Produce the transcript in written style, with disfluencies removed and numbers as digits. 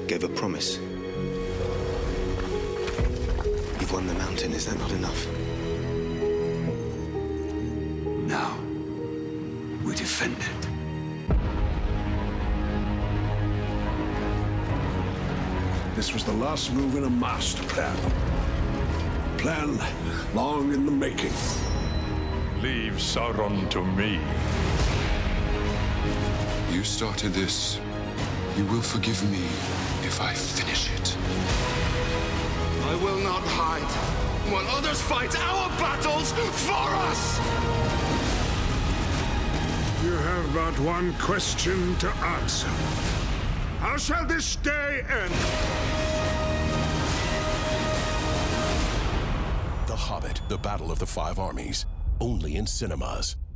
gave a promise. You've won the mountain, is that not enough? Now, we defend it. This was the last move in a master plan. A plan long in the making. Leave Sauron to me. You started this. You will forgive me if I finish it. I will not hide while others fight our battles for us! You have but one question to answer. How shall this day end? The Hobbit, The Battle of the Five Armies. Only in cinemas.